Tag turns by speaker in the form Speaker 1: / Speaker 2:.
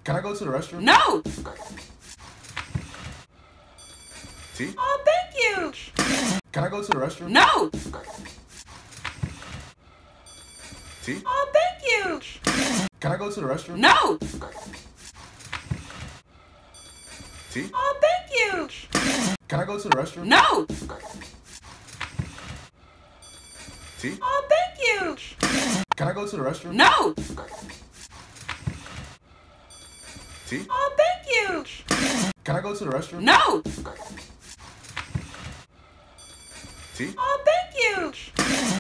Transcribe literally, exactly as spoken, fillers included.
Speaker 1: Can I go to the restroom?
Speaker 2: No!
Speaker 1: T?
Speaker 2: Oh, thank you!
Speaker 1: Can I go to the restroom?
Speaker 2: No!
Speaker 1: T?
Speaker 2: Oh, thank you!
Speaker 1: Can I go to the restroom?
Speaker 2: No!
Speaker 1: T?
Speaker 2: Oh, thank you!
Speaker 1: Can I go to the restroom?
Speaker 2: No!
Speaker 1: T?
Speaker 2: Oh, thank you!
Speaker 1: Can I go to the restroom?
Speaker 2: No!
Speaker 1: T?
Speaker 2: Oh, thank you!
Speaker 1: Can I go to the restroom?
Speaker 2: No!
Speaker 1: T?
Speaker 2: Oh, thank you!